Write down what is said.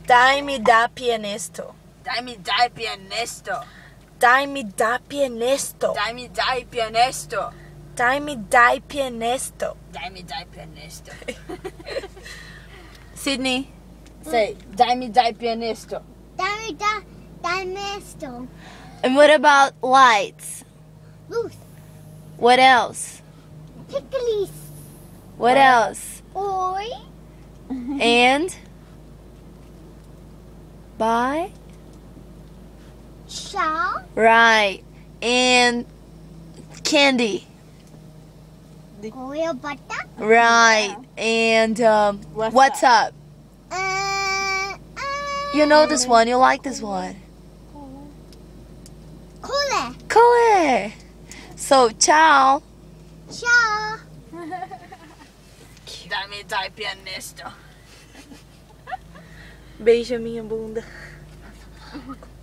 Dai-mi da pianisto. Dai-mi dai pianesto. Dai-mi da pianisto. Dai-mi dai pianesto. Dai-mi dai pianisto. Dai-mi dai pianesto. Sydney, say dai-mi dai pianesto. Dinosaur. And what about lights? Ruth. What else? Pickles. What else? Oi. And? Bye? Shaw. Right. And candy. Oil butter. Right. And what's up? You know this one. You like this one. Cola. Cool. So, ciao. Shaw. Dai-mi dai pianesto. Beija minha bunda.